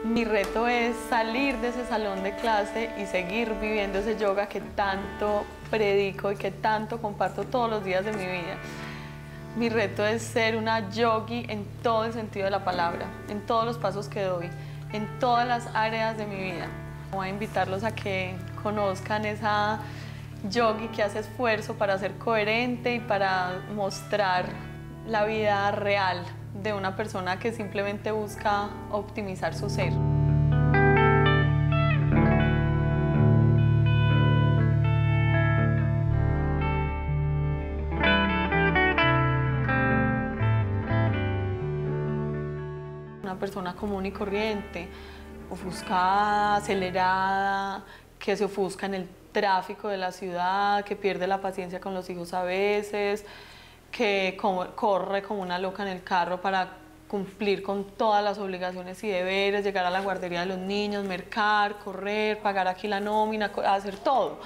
Mi reto es salir de ese salón de clase y seguir viviendo ese yoga que tanto predico y que tanto comparto todos los días de mi vida. Mi reto es ser una yogi en todo el sentido de la palabra, en todos los pasos que doy, en todas las áreas de mi vida. Voy a invitarlos a que conozcan esa yogi que hace esfuerzo para ser coherente y para mostrar la vida real de una persona que simplemente busca optimizar su ser. Una persona común y corriente, ofuscada, acelerada, que se ofusca en el tráfico de la ciudad, que pierde la paciencia con los hijos a veces, que corre como una loca en el carro para cumplir con todas las obligaciones y deberes, llegar a la guardería de los niños, mercar, correr, pagar aquí la nómina, hacer todo.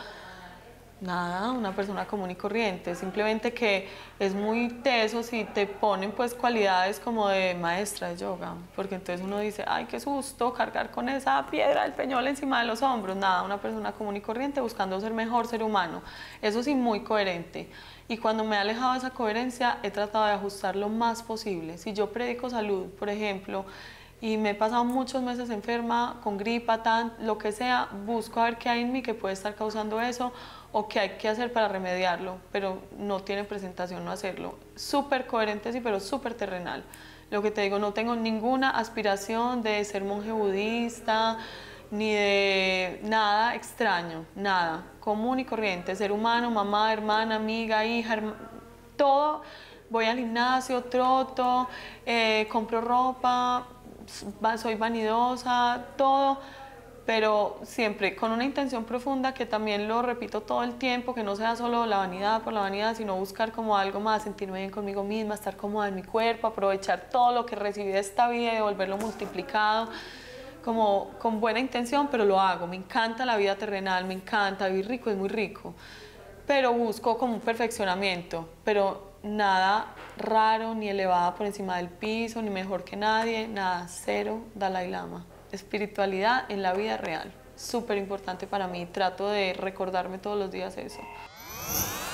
Nada, una persona común y corriente, simplemente que es muy teso si te ponen pues cualidades como de maestra de yoga, porque entonces uno dice, ay, qué susto cargar con esa piedra del peñol encima de los hombros. Nada, una persona común y corriente buscando ser mejor ser humano, eso sí, muy coherente. Y cuando me he alejado de esa coherencia, he tratado de ajustar lo más posible. Si yo predico salud, por ejemplo, y me he pasado muchos meses enferma, con gripa, lo que sea, busco a ver qué hay en mí que puede estar causando eso o qué hay que hacer para remediarlo, pero no tiene presentación no hacerlo. Súper coherente, sí, pero súper terrenal. Lo que te digo, no tengo ninguna aspiración de ser monje budista, ni de nada extraño, nada. Común y corriente, ser humano, mamá, hermana, amiga, hija, todo. Voy al gimnasio, troto, compro ropa, soy vanidosa, todo, pero siempre con una intención profunda que también lo repito todo el tiempo, que no sea solo la vanidad por la vanidad, sino buscar como algo más, sentirme bien conmigo misma, estar cómoda en mi cuerpo, aprovechar todo lo que recibí de esta vida y devolverlo multiplicado, como con buena intención, pero lo hago. Me encanta la vida terrenal, me encanta, vivir rico es muy rico, pero busco como un perfeccionamiento, pero nada raro, ni elevada por encima del piso, ni mejor que nadie, nada, cero Dalai Lama. Espiritualidad en la vida real, súper importante para mí, trato de recordarme todos los días eso.